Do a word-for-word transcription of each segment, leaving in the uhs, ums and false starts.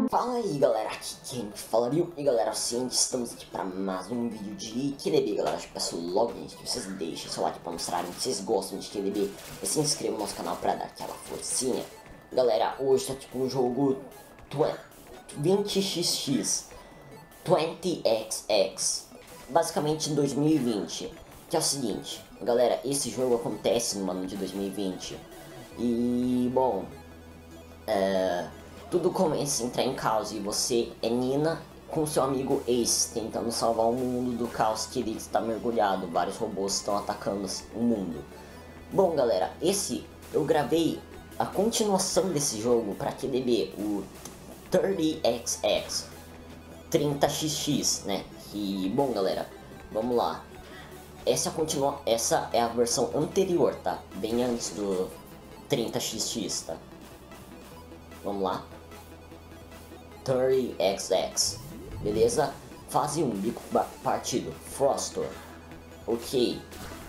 Fala aí galera, aqui quem fala viu? E galera, sim, estamos aqui para mais um vídeo de Q D B, galera. Eu peço logo, gente, que vocês deixem seu like para mostrarem que vocês gostam de Q D B e se inscrevam no nosso canal para dar aquela forcinha. Galera, hoje tá tipo um jogo vinte x x, vinte x x, basicamente em dois mil e vinte, que é o seguinte, galera, esse jogo acontece no ano de dois mil e vinte e, bom, é... tudo começa a entrar em caos e você é Nina com seu amigo Ace tentando salvar o mundo do caos que ele está mergulhado. Vários robôs estão atacando o mundo. Bom galera, esse eu gravei a continuação desse jogo para Q D B, o trinta x x, trinta x x, né? E bom galera, vamos lá. Essa continua, essa é a versão anterior, tá? Bem antes do trinta x x, tá? Vamos lá. trinta x x, beleza? Fase um, bico partido, Frostor. Ok.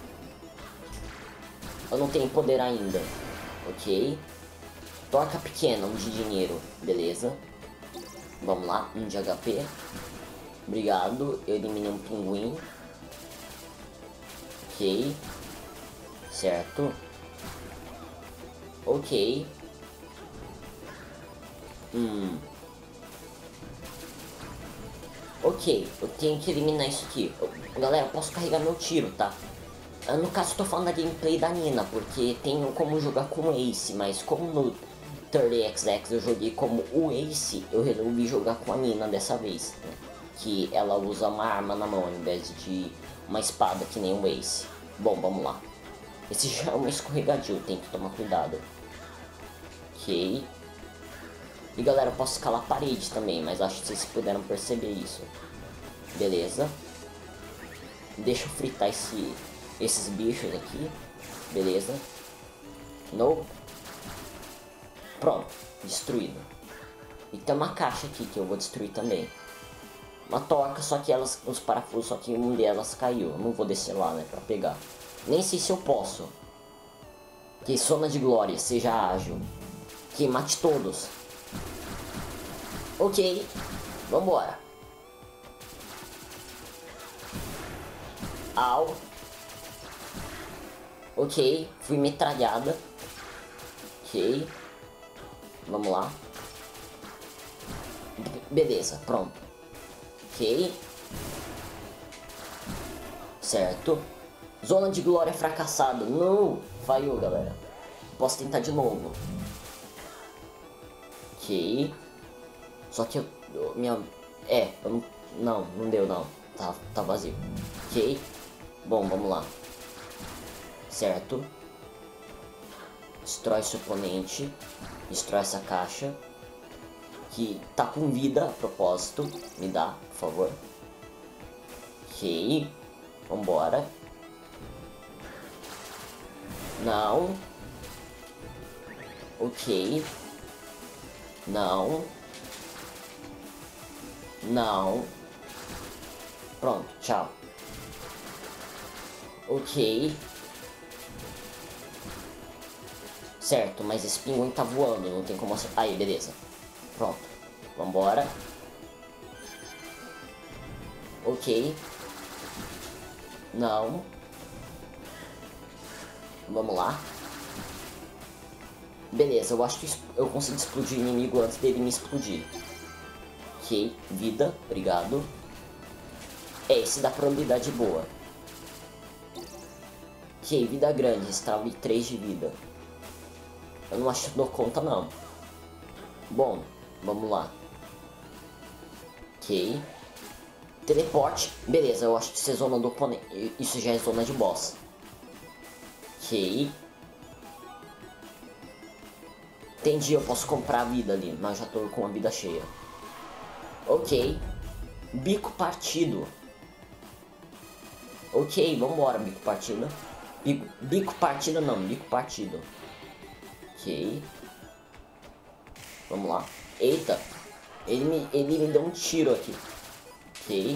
Eu não tenho poder ainda. Ok. Torca pequena, um de dinheiro, beleza? Vamos lá, um de H P. Obrigado, eu eliminei um pinguim. Ok. Certo. Ok. Hum. Ok, eu tenho que eliminar isso aqui. Eu, galera, eu posso carregar meu tiro, tá? No caso, estou falando da gameplay da Nina, porque tenho como jogar com o Ace, mas como no trinta x x eu joguei como o Ace, eu resolvi jogar com a Nina dessa vez, né? Que ela usa uma arma na mão ao invés de uma espada, que nem o Ace. Bom, vamos lá. Esse já é um escorregadio, tem que tomar cuidado. Ok. E galera, eu posso escalar a parede também, mas acho que vocês puderam perceber isso. Beleza. Deixa eu fritar esse, esses bichos aqui. Beleza. No. Pronto, destruído. E tem uma caixa aqui que eu vou destruir também. Uma torca, só que elas, os parafusos, só que um delas caiu. Eu não vou descer lá, né, pra pegar. Nem sei se eu posso. Que zona de glória, seja ágil. Que mate todos. Ok, vambora. Au. Ok, fui metralhada. Ok. Vamos lá. Beleza, pronto. Ok. Certo. Zona de glória fracassada. Não, falhou, galera. Posso tentar de novo. Ok. Só que eu, eu minha... É, eu não... Não, não deu não. Tá, tá vazio. Ok. Bom, vamos lá. Certo. Destrói seu oponente. Destrói essa caixa. Que tá com vida, a propósito. Me dá, por favor. Ok. Vambora. Não. Ok. Não. Não. Pronto, tchau. Ok. Certo, mas esse pinguim tá voando, não tem como... Aí, beleza. Pronto. Vambora. Ok. Não. Vamos lá. Beleza, eu acho que eu consigo explodir o inimigo antes dele me explodir. Ok, vida, obrigado. É, esse dá probabilidade boa. Ok, vida grande, restaura três de vida. Eu não acho que dou conta não. Bom, vamos lá. Ok. Teleporte, beleza, eu acho que isso é zona do oponente. Isso já é zona de boss. Ok. Entendi, eu posso comprar a vida ali, mas já tô com a vida cheia. Ok. Bico partido. Ok, vambora, bico partido. Bico, bico partido não, bico partido. Ok. Vamos lá. Eita. Ele me, ele me deu um tiro aqui. Ok.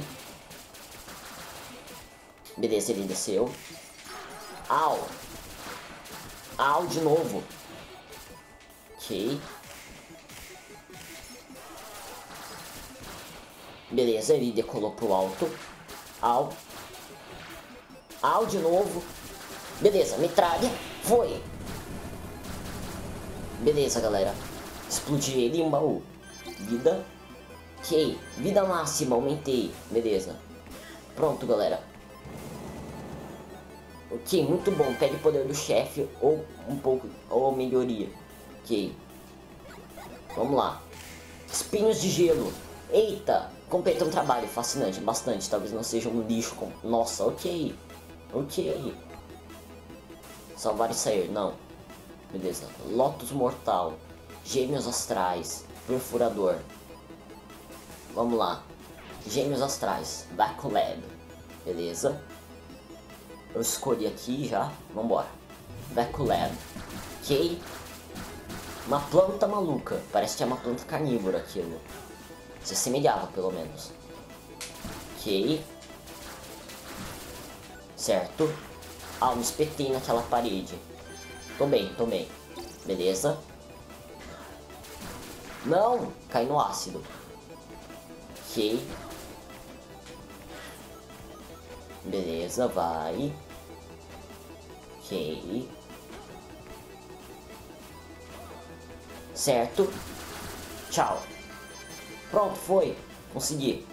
Beleza, ele desceu. Au. Au de novo. Ok. Beleza, ele decolou pro alto. Au. Au de novo. Beleza, metralha. Foi. Beleza, galera. Explodi ele em um baú. Vida. Ok. Vida máxima, aumentei. Beleza. Pronto, galera. Ok, muito bom. Pegue o poder do chefe ou um pouco, ou melhoria. Ok. Vamos lá. Espinhos de gelo. Eita. Completou um trabalho fascinante, bastante. Talvez não seja um lixo. Com... Nossa, ok. Ok. Salvar e sair, não. Beleza. Lotus mortal. Gêmeos astrais. Perfurador. Vamos lá. Gêmeos astrais. Bacolab. Beleza. Eu escolhi aqui já. Vambora. Bacolab. Ok. Uma planta maluca. Parece que é uma planta carnívora aquilo. Se assemelhava, pelo menos. Ok. Certo. Ah, me espetei naquela parede. Tô bem, tô bem. Beleza. Não! Cai no ácido. Ok. Beleza, vai. Ok. Certo. Tchau. Pronto, foi. Consegui.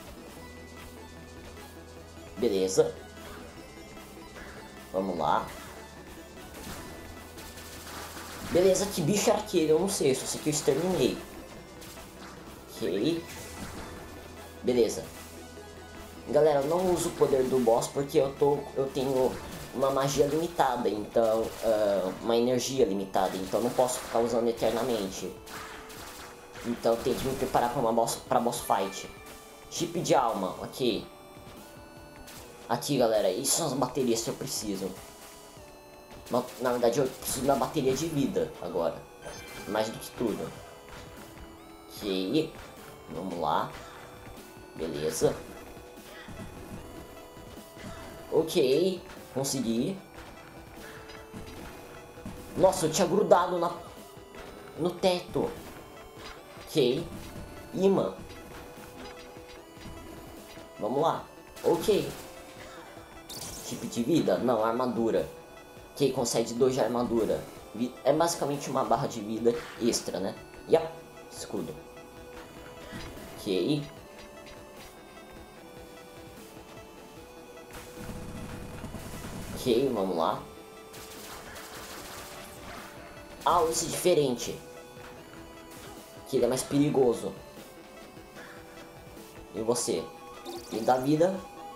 Beleza. Vamos lá. Beleza, que bicho era aquele? Eu não sei, só sei que eu exterminei. Ok. Beleza. Galera, eu não uso o poder do boss porque eu, tô, eu tenho uma magia limitada, então... Uh, uma energia limitada, então eu não posso ficar usando eternamente. Então eu tenho que me preparar para uma boss, pra boss fight. Chip de alma, ok. Aqui, galera, isso são as baterias que eu preciso. Na verdade, eu preciso da bateria de vida agora. Mais do que tudo. Ok. Vamos lá. Beleza. Ok. Consegui. Nossa, eu tinha grudado na... no teto. Ok. Imã. Vamos lá. Ok. Tipo de vida? Não, armadura. Ok, concede dois de armadura. É basicamente uma barra de vida extra, né? Yep. Escudo. Ok. Ok, vamos lá. Ah, esse é diferente. Que ele é mais perigoso. E você? E da vida?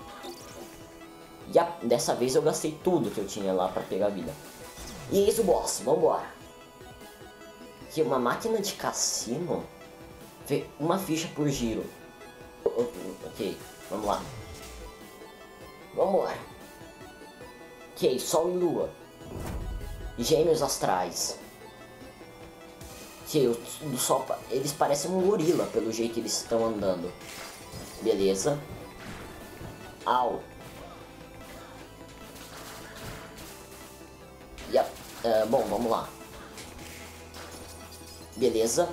E dessa vez eu gastei tudo que eu tinha lá pra pegar vida. E é isso, boss. Vambora. Aqui, uma máquina de cassino. Uma ficha por giro. Ok, vamos lá. Vambora. Ok, Sol e Lua. Gêmeos astrais. Ok, o do Sol, eles parecem um gorila pelo jeito que eles estão andando. Beleza. Au. Yep. Uh, bom, vamos lá. Beleza.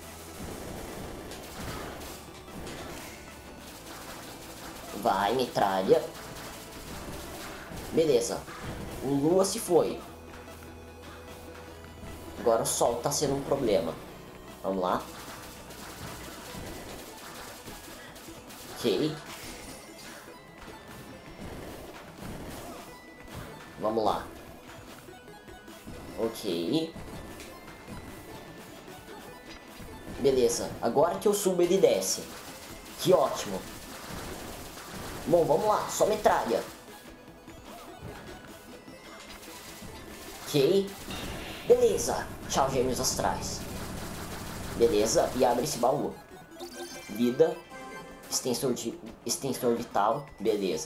Vai, metralha. Beleza. O Lua se foi. Agora o Sol tá sendo um problema. Vamos lá. Ok. Vamos lá. Ok. Beleza. Agora que eu subo, ele desce. Que ótimo. Bom, vamos lá. Só metralha. Ok. Beleza. Tchau, gêmeos astrais. Beleza. E abre esse baú. Vida. Extensor, de, extensor vital. Beleza.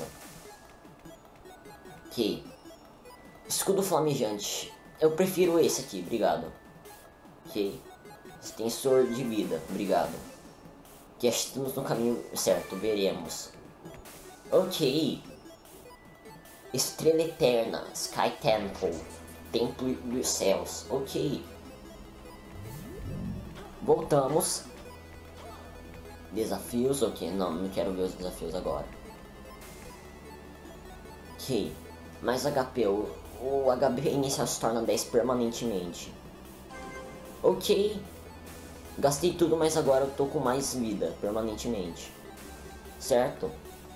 Ok. Escudo flamejante. Eu prefiro esse aqui, obrigado. Ok. Extensor de vida, obrigado. Que estamos no caminho certo, veremos. Ok. Estrela Eterna, Sky Temple, Templo dos Céus, ok. Voltamos. Desafios? Ok, não, não quero ver os desafios agora. Ok, mais H P, o, o H P inicial se torna dez permanentemente. Ok, gastei tudo, mas agora eu tô com mais vida permanentemente. Certo?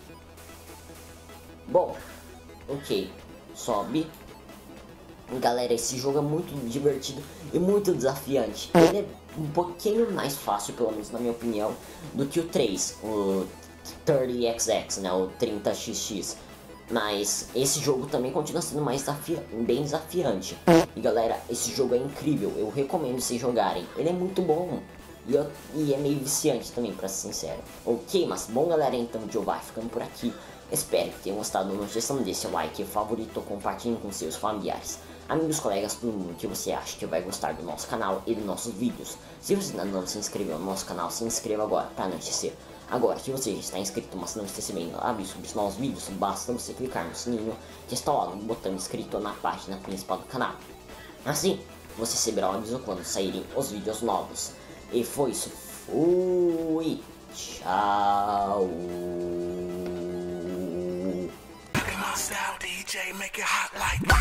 Bom, ok, sobe. Galera, esse jogo é muito divertido e muito desafiante. Ele é um pouquinho mais fácil, pelo menos na minha opinião, do que o três, o trinta X X, né, o trinta X X. Mas esse jogo também continua sendo mais desafi bem desafiante. E galera, esse jogo é incrível, eu recomendo vocês jogarem. Ele é muito bom e, eu, e é meio viciante também, pra ser sincero. Ok, mas bom galera, então o vídeo vai ficando por aqui. Espero que tenham gostado. Não esqueçam de deixar o like, favorito, compartilhem com seus familiares, amigos, colegas, todo mundo que você acha que vai gostar do nosso canal e dos nossos vídeos. Se você ainda não se inscreveu no nosso canal, se inscreva agora para não esquecer. Agora, se você já está inscrito, mas não está recebendo aviso sobre os novos vídeos, basta você clicar no sininho que está lá no botão inscrito na página principal do canal. Assim, você receberá um aviso quando saírem os vídeos novos. E foi isso. Fui. Tchau. D J, make it hot like